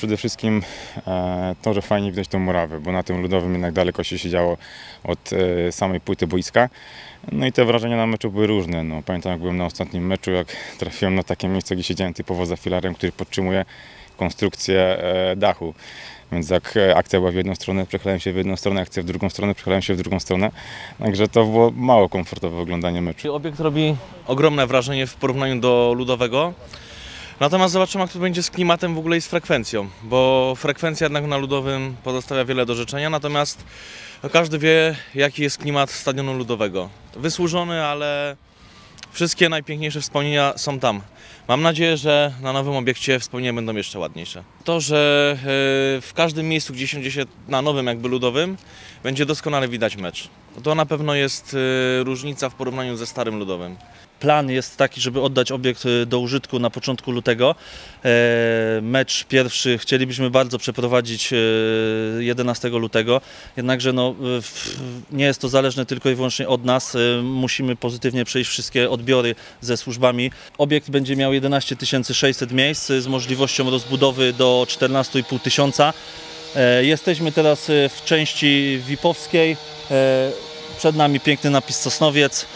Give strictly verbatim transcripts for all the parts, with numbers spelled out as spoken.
przede wszystkim to, że fajnie widać tą murawę, bo na tym ludowym jednak daleko się siedziało od samej płyty boiska. No i te wrażenia na meczu były różne. No, pamiętam, jak byłem na ostatnim meczu, jak trafiłem na takie miejsce, gdzie siedziałem typowo za filarem, który podtrzymuje konstrukcję dachu. Więc jak akcja była w jedną stronę, przechylałem się w jedną stronę, akcja w drugą stronę, przechylałem się w drugą stronę. Także to było mało komfortowe oglądanie meczu. Obiekt robi ogromne wrażenie w porównaniu do ludowego. Natomiast zobaczymy, jak to będzie z klimatem w ogóle i z frekwencją, bo frekwencja jednak na ludowym pozostawia wiele do życzenia, natomiast każdy wie, jaki jest klimat stadionu ludowego. Wysłużony, ale wszystkie najpiękniejsze wspomnienia są tam. Mam nadzieję, że na nowym obiekcie wspomnienia będą jeszcze ładniejsze. To, że w każdym miejscu, gdzie siądzie się na nowym jakby ludowym, będzie doskonale widać mecz. To na pewno jest różnica w porównaniu ze starym ludowym. Plan jest taki, żeby oddać obiekt do użytku na początku lutego. Mecz pierwszy chcielibyśmy bardzo przeprowadzić jedenastego lutego, jednakże no, nie jest to zależne tylko i wyłącznie od nas. Musimy pozytywnie przejść wszystkie odbiory ze służbami. Obiekt będzie miał jedenaście tysięcy sześćset miejsc z możliwością rozbudowy do czternastu i pół tysiąca. Jesteśmy teraz w części V I P-owskiej. Przed nami piękny napis Sosnowiec.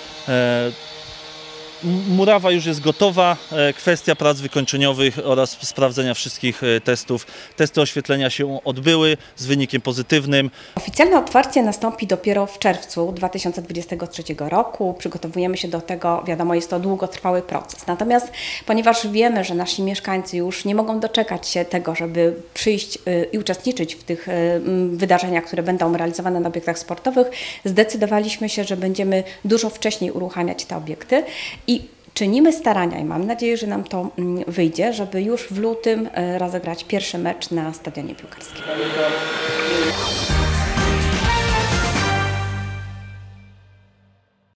Murawa już jest gotowa, kwestia prac wykończeniowych oraz sprawdzenia wszystkich testów. Testy oświetlenia się odbyły z wynikiem pozytywnym. Oficjalne otwarcie nastąpi dopiero w czerwcu dwa tysiące dwudziestego trzeciego roku. Przygotowujemy się do tego, wiadomo, jest to długotrwały proces. Natomiast ponieważ wiemy, że nasi mieszkańcy już nie mogą doczekać się tego, żeby przyjść i uczestniczyć w tych wydarzeniach, które będą realizowane na obiektach sportowych, zdecydowaliśmy się, że będziemy dużo wcześniej uruchamiać te obiekty. I czynimy starania i mam nadzieję, że nam to wyjdzie, żeby już w lutym rozegrać pierwszy mecz na stadionie piłkarskim.